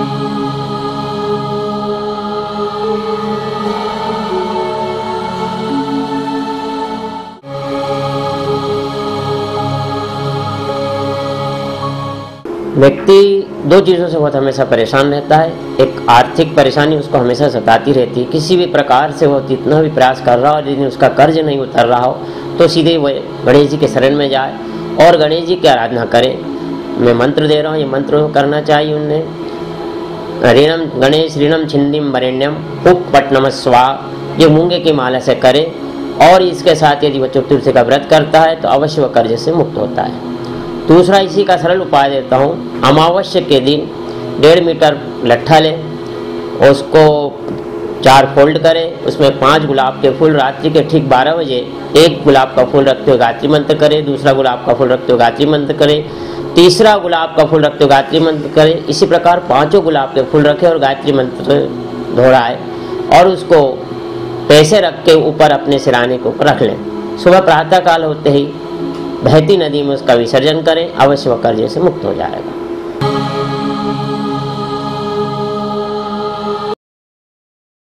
व्यक्ति दो चीज़ों से बहुत हमेशा परेशान रहता है। एक आर्थिक परेशानी उसको हमेशा सताती रहती है, किसी भी प्रकार से वो जितना भी प्रयास कर रहा हो, यदि उसका कर्ज नहीं उतर रहा हो तो सीधे वो गणेश जी के शरण में जाए और गणेश जी की आराधना करे। मैं मंत्र दे रहा हूँ, ये मंत्र करना चाहिए उन्हें। ऋणम गणेश ऋणम छिंदिम वरेण्यम हुक पट नमः स्वाहा, ये मूंगे की माला से करे। और इसके साथ यदि वह चतुर्थी का व्रत करता है तो अवश्य वह कर्ज से मुक्त होता है। दूसरा इसी का सरल उपाय देता हूँ। अमावस्या के दिन 1.5 मीटर लट्ठा ले, उसको 4 फोल्ड करे, उसमें 5 गुलाब के फूल, रात्रि के ठीक 12 बजे एक गुलाब का फूल रखते हुए गायत्री मंत्र करे, दूसरा गुलाब का फूल रखते हुए गायत्री मंत्र करे, तीसरा गुलाब का फूल रखते हुए गायत्री मंत्र करे। इसी प्रकार 5 गुलाब के फूल रखे और गायत्री मंत्र दोहराए और उसको पैसे रख के ऊपर अपने सिराने के ऊपर रख लें। सुबह प्रातः काल होते ही बहती नदी में उसका विसर्जन करें, अवश्य वह कर्ज से मुक्त हो जाएगा।